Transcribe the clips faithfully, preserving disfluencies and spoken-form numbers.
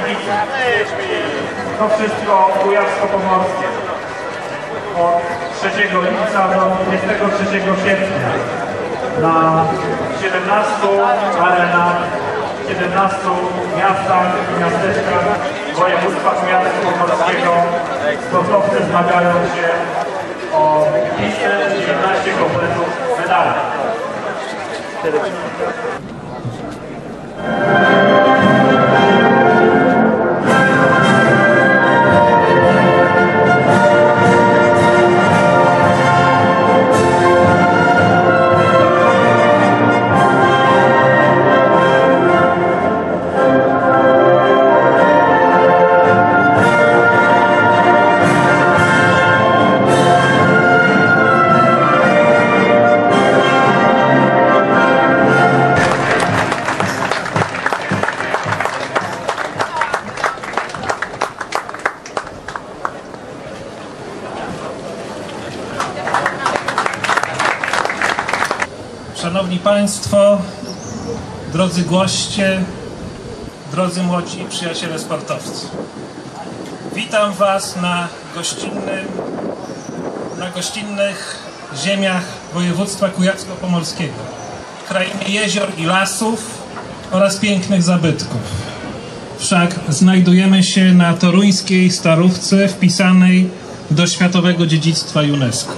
Legnicy. To wszystko kujawsko-pomorskie. Od trzeciego lipca do dwudziestego trzeciego sierpnia na siedemnastu arenach, siedemnastu miastach i miasteczkach województwa kujawsko-pomorskiego sportowcy zmagają się o dwieście dziewiętnaście kompletów medali. Szanowni Państwo, drodzy goście, drodzy młodzi przyjaciele sportowcy. Witam Was na gościnnym, na gościnnych ziemiach województwa kujawsko-pomorskiego, w krainie jezior i lasów oraz pięknych zabytków. Wszak znajdujemy się na toruńskiej Starówce wpisanej do Światowego Dziedzictwa UNESCO.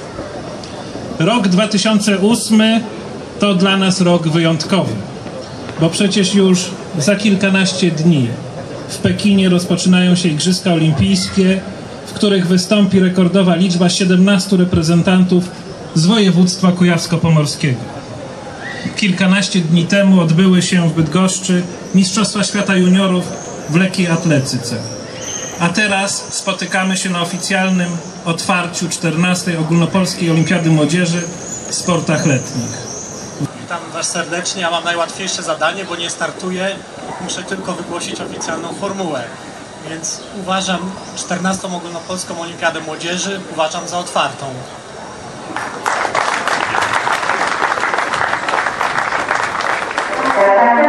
Rok dwa tysiące ósmy to dla nas rok wyjątkowy, bo przecież już za kilkanaście dni w Pekinie rozpoczynają się Igrzyska Olimpijskie, w których wystąpi rekordowa liczba siedemnastu reprezentantów z województwa kujawsko-pomorskiego. Kilkanaście dni temu odbyły się w Bydgoszczy Mistrzostwa Świata Juniorów w lekkiej atletyce. A teraz spotykamy się na oficjalnym otwarciu czternastej Ogólnopolskiej Olimpiady Młodzieży w sportach letnich. Witam Was serdecznie, ja mam najłatwiejsze zadanie, bo nie startuję, muszę tylko wygłosić oficjalną formułę. Więc uważam czternastą Ogólnopolską Olimpiadę Młodzieży uważam za otwartą. Thank you.